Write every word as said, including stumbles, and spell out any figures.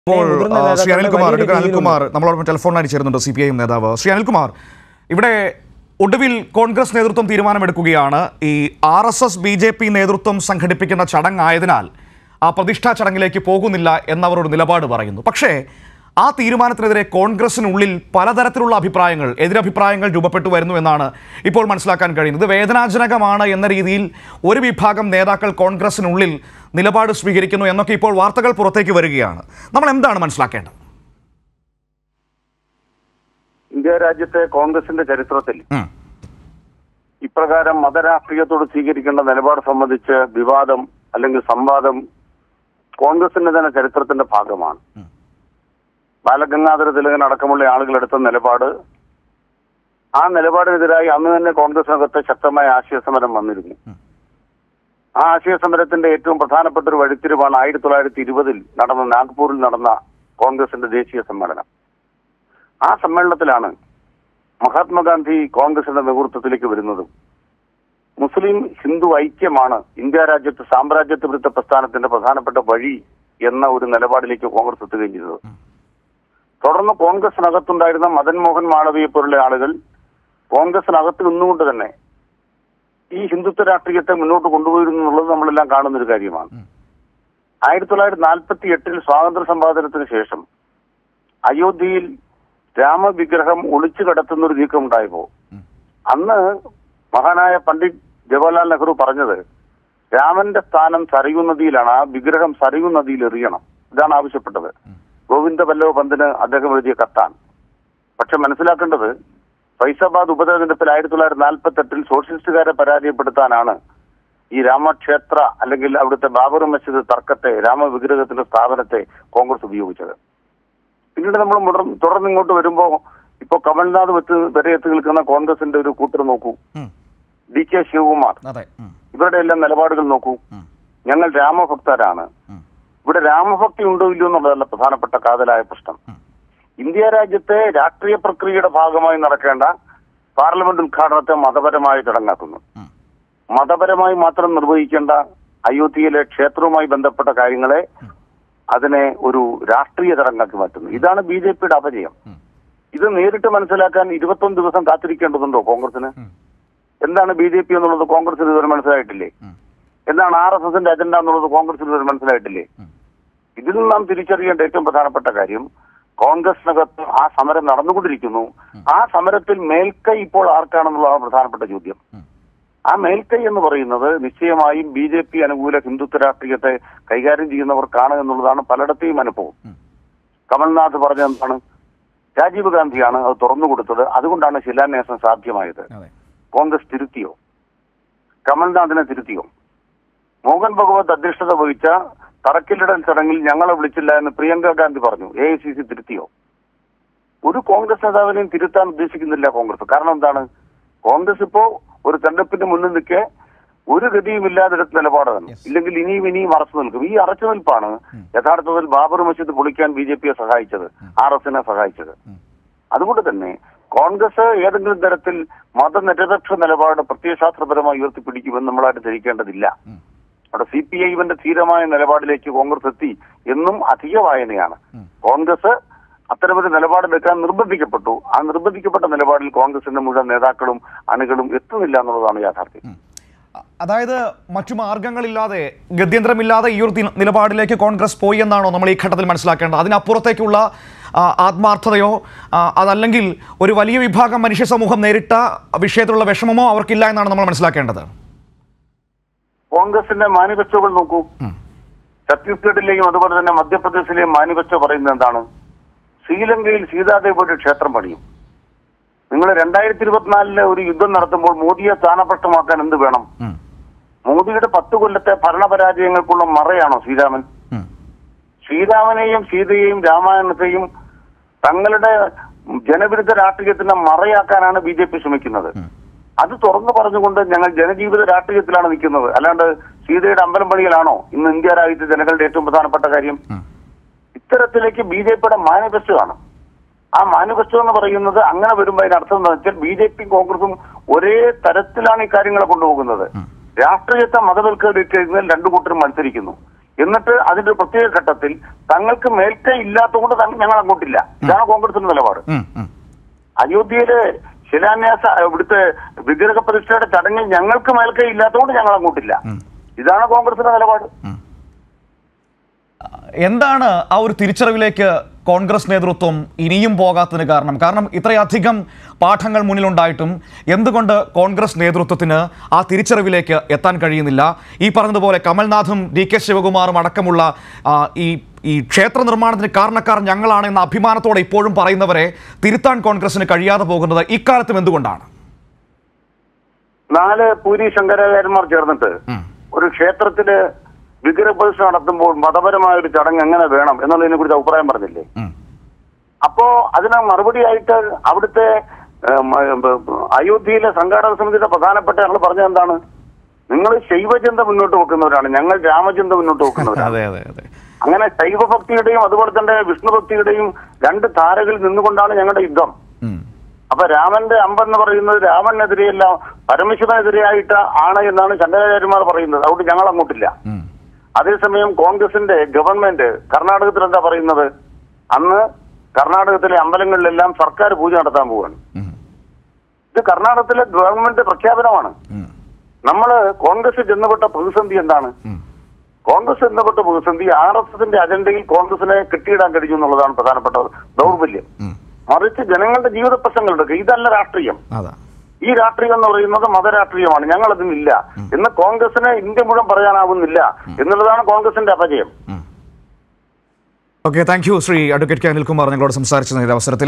ശ്രീ അനിൽകുമാർ അനിൽകുമാർ നമ്മളോടൊപ്പം ടെലിഫോണിൽ ചേരുന്നുണ്ട്. സി പി ഐ എം നേതാവ് ശ്രീ അനിൽകുമാർ, ഇവിടെ ഒടുവിൽ കോൺഗ്രസ് നേതൃത്വം തീരുമാനമെടുക്കുകയാണ്. ഈ R S S B J P നേതൃത്വം സംഘടിപ്പിക്കുന്ന ചടങ്ങായതിനാൽ ആ പ്രതിഷ്ഠാ ചടങ്ങിലേക്ക് പോകുന്നില്ല എന്നവരൊരു നിലപാട് പറയുന്നു. പക്ഷേ ആ തീരുമാനത്തിനെതിരെ കോൺഗ്രസിനുള്ളിൽ പലതരത്തിലുള്ള അഭിപ്രായങ്ങൾ, എതിരഭിപ്രായങ്ങൾ രൂപപ്പെട്ടു വരുന്നു എന്നാണ് ഇപ്പോൾ മനസ്സിലാക്കാൻ കഴിയുന്നത്. വേദനാജനകമാണ് എന്ന രീതിയിൽ ഒരു വിഭാഗം നേതാക്കൾ കോൺഗ്രസിനുള്ളിൽ നിലപാട് സ്വീകരിക്കുന്നു എന്നൊക്കെ ഇപ്പോൾ വാർത്തകൾ പുറത്തേക്ക് വരികയാണ്. നമ്മൾ എന്താണ് മനസ്സിലാക്കേണ്ടത്? ഇന്ത്യ രാജ്യത്തെ കോൺഗ്രസിന്റെ ചരിത്രത്തിൽ ഇപ്രകാരം മതരാഷ്ട്രീയത്തോട് സ്വീകരിക്കേണ്ട നിലപാട് സംബന്ധിച്ച് വിവാദം അല്ലെങ്കിൽ സംവാദം കോൺഗ്രസിന്റെ തന്നെ ചരിത്രത്തിന്റെ ഭാഗമാണ്. ബാലഗംഗാധര തിലകൻ അടക്കമുള്ള ആളുകളെടുത്ത നിലപാട്, ആ നിലപാടിനെതിരായി അന്ന് തന്നെ കോൺഗ്രസിനകത്ത് ശക്തമായ ആശയസമരം വന്നിരുന്നു. ആ ആശയസമരത്തിന്റെ ഏറ്റവും പ്രധാനപ്പെട്ട ഒരു വഴിത്തിരിവാണ് ആയിരത്തി തൊള്ളായിരത്തി ഇരുപതിൽ നടന്ന നാഗ്പൂരിൽ നടന്ന കോൺഗ്രസിന്റെ ദേശീയ സമ്മേളനം. ആ സമ്മേളനത്തിലാണ് മഹാത്മാഗാന്ധി കോൺഗ്രസിന്റെ നേതൃത്വത്തിലേക്ക് വരുന്നതും മുസ്ലിം ഹിന്ദു ഐക്യമാണ് ഇന്ത്യ രാജ്യത്ത് സാമ്രാജ്യത്വ വിരുദ്ധ പ്രസ്ഥാനത്തിന്റെ പ്രധാനപ്പെട്ട വഴി എന്ന ഒരു നിലപാടിലേക്ക് കോൺഗ്രസ് എത്തുകയും ചെയ്തത്. തുടർന്ന് കോൺഗ്രസിനകത്തുണ്ടായിരുന്ന മദൻ മോഹൻ മാളവിയെ പോലുള്ള ആളുകൾ കോൺഗ്രസിനകത്ത് നിന്നുകൊണ്ട് തന്നെ ഈ ഹിന്ദുത്വ രാഷ്ട്രീയത്തെ മുന്നോട്ട് കൊണ്ടുപോയിരുന്നു എന്നുള്ളത് നമ്മളെല്ലാം കാണുന്നൊരു കാര്യമാണ്. ആയിരത്തി തൊള്ളായിരത്തി നാൽപ്പത്തി എട്ടിൽ സ്വാതന്ത്ര്യ സമ്പാദനത്തിന് ശേഷം അയോധ്യയിൽ രാമവിഗ്രഹം ഒളിച്ചു കടത്തുന്ന ഒരു നീക്കം ഉണ്ടായപ്പോ അന്ന് മഹാനായ പണ്ഡിറ്റ് ജവഹർലാൽ നെഹ്റു പറഞ്ഞത് രാമന്റെ സ്ഥാനം സരയൂ നദിയിലാണ്, ആ വിഗ്രഹം സരയൂ നദിയിൽ എറിയണം, ഇതാണ് ആവശ്യപ്പെട്ടത്. ഗോവിന്ദ വല്ലഭ പന്തിന് അദ്ദേഹം എഴുതിയ കത്താണ്. പക്ഷെ മനസ്സിലാക്കേണ്ടത് ഫൈസാബാദ് ഉപതെരഞ്ഞെടുപ്പിൽ ആയിരത്തി തൊള്ളായിരത്തി നാൽപ്പത്തി എട്ടിൽ സോഷ്യലിസ്റ്റുകാരെ പരാജയപ്പെടുത്താനാണ് ഈ രാമക്ഷേത്ര അല്ലെങ്കിൽ അവിടുത്തെ ബാബർ മസ്ജിദ് തർക്കത്തെ, രാമവിഗ്രഹത്തിന്റെ സ്ഥാപനത്തെ കോൺഗ്രസ് ഉപയോഗിച്ചത്. പിന്നീട് നമ്മൾ തുടർന്ന് ഇങ്ങോട്ട് വരുമ്പോ ഇപ്പൊ കമൽനാഥ് വെച്ച് വരെ എത്തി നിൽക്കുന്ന കോൺഗ്രസിന്റെ ഒരു കൂട്ടർ നോക്കൂ, ഡി കെ ശിവകുമാർ, ഇവരുടെ എല്ലാം നിലപാടുകൾ നോക്കൂ. ഞങ്ങൾ രാമഭക്തരാണ്. ഇവിടെ രാമഭക്തി ഉണ്ടോ ഇല്ലയോ എന്നുള്ളതല്ല പ്രധാനപ്പെട്ട കാതലായ പ്രശ്നം. ഇന്ത്യ രാജ്യത്തെ രാഷ്ട്രീയ പ്രക്രിയയുടെ ഭാഗമായി നടക്കേണ്ട പാർലമെന്റ് ഉദ്ഘാടനത്തെ മതപരമായ ചടങ്ങാക്കുന്നു. മതപരമായി മാത്രം നിർവഹിക്കേണ്ട അയോധ്യയിലെ ക്ഷേത്രവുമായി ബന്ധപ്പെട്ട കാര്യങ്ങളെ അതിനെ ഒരു രാഷ്ട്രീയ ചടങ്ങാക്കി മാറ്റുന്നു. ഇതാണ് ബി ജെ പിയുടെ അപജയം. ഇത് നേരിട്ട് മനസ്സിലാക്കാൻ ഇരുപത്തൊന്ന് ദിവസം കാത്തിരിക്കേണ്ടതുണ്ടോ കോൺഗ്രസിന്? എന്താണ് ബി ജെ പി എന്നുള്ളത് കോൺഗ്രസിന് ഇതുവരെ മനസ്സിലായിട്ടില്ലേ? എന്താണ് ആർ എസ് എസിന്റെ അജണ്ട എന്നുള്ളത് കോൺഗ്രസിന് ഇതുവരെ മനസ്സിലായിട്ടില്ലേ? ഇതിൽ നിന്ന് നാം തിരിച്ചറിയേണ്ട ഏറ്റവും പ്രധാനപ്പെട്ട കാര്യം, കോൺഗ്രസിനകത്ത് ആ സമരം നടന്നുകൊണ്ടിരിക്കുന്നു. ആ സമരത്തിൽ മേൽക്കൈ ഇപ്പോൾ ആർക്കാണെന്നുള്ളതാണ് പ്രധാനപ്പെട്ട ചോദ്യം. ആ മേൽക്കൈ എന്ന് പറയുന്നത് നിശ്ചയമായും ബി ജെ പി അനുകൂല ഹിന്ദുത്വ രാഷ്ട്രീയത്തെ കൈകാര്യം ചെയ്യുന്നവർക്കാണ് എന്നുള്ളതാണ് പലയിടത്തെയും അനുഭവം. കമൽനാഥ് പറഞ്ഞ എന്താണ്? രാജീവ് ഗാന്ധിയാണ് അത് തുറന്നു കൊടുത്തത്, അതുകൊണ്ടാണ് ശിലാന്യാസം സാധ്യമായത്. കോൺഗ്രസ് തിരുത്തിയോ? കമൽനാഥിനെ തിരുത്തിയോ? മോഹൻ ഭഗവത് അധ്യക്ഷത വഹിച്ച തറക്കല്ലിടൽ ചടങ്ങിൽ ഞങ്ങളെ വിളിച്ചില്ല എന്ന് പ്രിയങ്ക ഗാന്ധി പറഞ്ഞു. എ ഐ സി സി തിരുത്തിയോ? ഒരു കോൺഗ്രസ് നേതാവിനെയും തിരുത്താൻ ഉദ്ദേശിക്കുന്നില്ല കോൺഗ്രസ്. കാരണം എന്താണ്? കോൺഗ്രസ് ഇപ്പോ ഒരു തെരഞ്ഞെടുപ്പിന് മുന്നിൽ നിൽക്കെ ഒരു ഗതിയും ഇല്ലാതെടുത്ത നിലപാടാണ്. ഇല്ലെങ്കിൽ ഇനിയും ഇനിയും അറച്ചു നിൽക്കും. ഈ അറച്ചു നിൽപ്പാണ് യഥാർത്ഥത്തിൽ ബാബർ മസ്ജിദ് പൊളിക്കാൻ ബി ജെ പിയെ സഹായിച്ചത്, ആർ എസിനെ സഹായിച്ചത്. അതുകൊണ്ട് തന്നെ കോൺഗ്രസ് ഏതെങ്കിലും തരത്തിൽ മതനിരപേക്ഷ നിലപാട് പ്രത്യയശാസ്ത്രപരമായി ഉയർത്തിപ്പിടിക്കുമെന്ന് നമ്മളായിട്ട് ധരിക്കേണ്ടതില്ല. അവിടെ സി പി ഐ എമ്മിന്റെ ധീരമായ നിലപാടിലേക്ക് കോൺഗ്രസ് എത്തി എന്നും അധിക വായനയാണ്. കോൺഗ്രസ് അത്തരമൊരു നിലപാടെടുക്കാൻ നിർബന്ധിക്കപ്പെട്ടു. ആ നിർബന്ധിക്കപ്പെട്ട നിലപാടിൽ കോൺഗ്രസിന്റെ മുഴുവൻ നേതാക്കളും അണികളും എത്തുന്നില്ല എന്നുള്ളതാണ് യാഥാർത്ഥ്യം. അതായത് മറ്റു മാർഗങ്ങളില്ലാതെ, ഗത്യന്തരമില്ലാതെ ഈ ഒരു നിലപാടിലേക്ക് കോൺഗ്രസ് പോയി എന്നാണോ നമ്മൾ ഈ ഘട്ടത്തിൽ മനസ്സിലാക്കേണ്ടത്? അതിനപ്പുറത്തേക്കുള്ള ആത്മാർത്ഥതയോ അതല്ലെങ്കിൽ ഒരു വലിയ വിഭാഗം മനുഷ്യ സമൂഹം നേരിട്ട വിഷയത്തിലുള്ള വിഷമമോ അവർക്കില്ല എന്നാണ് നമ്മൾ മനസ്സിലാക്കേണ്ടത്? കോൺഗ്രസിന്റെ മാനിഫെസ്റ്റോകൾ നോക്കൂ. ഛത്തീസ്ഗഡിലെയും അതുപോലെ തന്നെ മധ്യപ്രദേശിലെയും മാനിഫെസ്റ്റോ പറയുന്നത് എന്താണ്? ശ്രീലങ്കയിൽ സീതാദേവിയുടെ ക്ഷേത്രം പണിയും. നിങ്ങൾ രണ്ടായിരത്തി ഇരുപത്തിനാലിലെ ഒരു യുദ്ധം നടത്തുമ്പോൾ മോദിയെ സ്ഥാനഭ്രഷ്ടമാക്കാൻ എന്ത് വേണം? മോദിയുടെ പത്ത് കൊല്ലത്തെ ഭരണപരാജയങ്ങൾക്കുള്ള മറയാണോ ശ്രീരാമൻ? ശ്രീരാമനെയും സീതയെയും രാമായണത്തെയും തങ്ങളുടെ ജനവിരുദ്ധ രാഷ്ട്രീയത്തിന്റെ മറയാക്കാനാണ് ബി ജെ പി ശ്രമിക്കുന്നത്. അത് തുറന്നു പറഞ്ഞുകൊണ്ട് ഞങ്ങൾ ജനജീവിത രാഷ്ട്രീയത്തിലാണ് നിൽക്കുന്നത്, അല്ലാണ്ട് സീതയുടെ അമ്പലം പണിയിലാണോ ഇന്ന് ഇന്ത്യ രാജ്യത്തെ ജനങ്ങളുടെ ഏറ്റവും പ്രധാനപ്പെട്ട കാര്യം? ഇത്തരത്തിലേക്ക് ബി ജെ പിയുടെ മാനിഫെസ്റ്റോ ആണ്. ആ മാനിഫെസ്റ്റോ എന്ന് പറയുന്നത് അങ്ങനെ വരുമ്പോൾ അതിനർത്ഥം എന്താ വെച്ചാൽ ബി ജെ പിയും കോൺഗ്രസും ഒരേ തരത്തിലാണ് ഈ കാര്യങ്ങളെ കൊണ്ടുപോകുന്നത്. രാഷ്ട്രീയത്തെ മതവൽക്കരിക്കുന്നതിൽ രണ്ടു കൂട്ടരും മത്സരിക്കുന്നു. എന്നിട്ട് അതിന്റെ പ്രത്യേക ഘട്ടത്തിൽ തങ്ങൾക്ക് മേൽക്കൈ ഇല്ലാത്തതുകൊണ്ട് ഞങ്ങൾ അങ്ങോട്ടില്ല. ഇതാണ് കോൺഗ്രസിന്റെ നിലപാട്. അയോധ്യയിലെ ശിലാന്യാസ ഇവിടുത്തെ വിഗ്രഹ പ്രതിഷ്ഠയുടെ ചടങ്ങിൽ ഞങ്ങൾക്ക് മേൽക്കൈ ഇല്ലാത്തതുകൊണ്ട് ഞങ്ങൾ അങ്ങോട്ടില്ല. ഇതാണ് കോൺഗ്രസിന്റെ നിലപാട്. എന്താണ് ആ ഒരു തിരിച്ചറിവിലേക്ക് കോൺഗ്രസ് നേതൃത്വം ഇനിയും പോകാത്തതിന് കാരണം? കാരണം ഇത്രയധികം പാഠങ്ങൾ മുന്നിലുണ്ടായിട്ടും എന്തുകൊണ്ട് കോൺഗ്രസ് നേതൃത്വത്തിന് ആ തിരിച്ചറിവിലേക്ക് എത്താൻ കഴിയുന്നില്ല? ഈ പറഞ്ഞതുപോലെ കമൽനാഥും ഡി കെ ശിവകുമാറും അടക്കമുള്ള ഈ ഈ ക്ഷേത്ര നിർമ്മാണത്തിന് കാരണക്കാർ ഞങ്ങളാണ് എന്ന അഭിമാനത്തോടെ ഇപ്പോഴും പറയുന്നവരെ തിരുത്താൻ കോൺഗ്രസിന് കഴിയാതെ പോകുന്നത് ഇക്കാലത്തും എന്തുകൊണ്ടാണ്? നാല് പൂരി ശങ്കരാചാര്യന്മാർ ചേർന്നിട്ട് ഒരു ക്ഷേത്രത്തില് വിഗ്രഹ പ്രതിഷ്ഠ നടത്തുമ്പോൾ മതപരമായ ഒരു ചടങ്ങ് എങ്ങനെ വേണം എന്നുള്ളതിനെ കുറിച്ച് അഭിപ്രായം പറഞ്ഞില്ലേ? അപ്പോ അതിന് മറുപടിയായിട്ട് അവിടുത്തെ അയോധ്യയിലെ സംഘാടക സമിതിയുടെ പ്രധാനപ്പെട്ട ഞങ്ങൾ പറഞ്ഞത് എന്താണ്? നിങ്ങൾ ശൈവചിന്ത മുന്നോട്ട് വെക്കുന്നവരാണ്, ഞങ്ങൾ രാമചിന്ത മുന്നോട്ട് വെക്കുന്നവരാണ്. അങ്ങനെ ശൈവഭക്തിയുടെയും അതുപോലെ തന്നെ വിഷ്ണുഭക്തിയുടെയും രണ്ട് ധാരകളിൽ നിന്നുകൊണ്ടാണ് ഞങ്ങളുടെ യുദ്ധം. അപ്പൊ രാമന്റെ അമ്പെന്ന് പറയുന്നത് രാമനെതിരെയല്ല പരമശിവനെതിരെയായിട്ട് ആണ് എന്നാണ് ശങ്കരാചാര്യന്മാർ പറയുന്നത്. അതുകൊണ്ട് ഞങ്ങൾ അങ്ങോട്ടില്ല. അതേസമയം കോൺഗ്രസിന്റെ ഗവൺമെന്റ് കർണാടകത്തിൽ എന്താ പറയുന്നത്? അന്ന് കർണാടകത്തിലെ അമ്പലങ്ങളിലെല്ലാം സർക്കാർ പൂജ നടത്താൻ പോവാണ്. ഇത് കർണാടകത്തിലെ ഗവൺമെന്റ് പ്രഖ്യാപനമാണ്. നമ്മള് കോൺഗ്രസ് ചെന്നപ്പെട്ട പ്രതിസന്ധി എന്താണ്? കോൺഗ്രസ് ചെന്നപ്പെട്ട പ്രതിസന്ധി ആർ എസ് എസിന്റെ അജണ്ടയിൽ കോൺഗ്രസിനെ കെട്ടിയിടാൻ കഴിഞ്ഞു എന്നുള്ളതാണ് പ്രധാനപ്പെട്ട ദൗർബല്യം. മറിച്ച് ജനങ്ങളുടെ ജീവിത പ്രശ്നങ്ങളുണ്ട്. ഇതല്ല രാഷ്ട്രീയം. ഈ രാഷ്ട്രീയം എന്ന് പറയുന്നത് മതരാഷ്ട്രീയമാണ്, ഞങ്ങൾ അതിനില്ല എന്ന് കോൺഗ്രസിന് ഇന്ത്യ മുഴുവൻ പറയാനാവുന്നില്ല എന്നുള്ളതാണ് കോൺഗ്രസിന്റെ അപജയം. Okay, thank you Shri advocate K Anilkumar ഞങ്ങളോട് സംസാരിച്ചതിന്റെ അവസരത്തിൽ.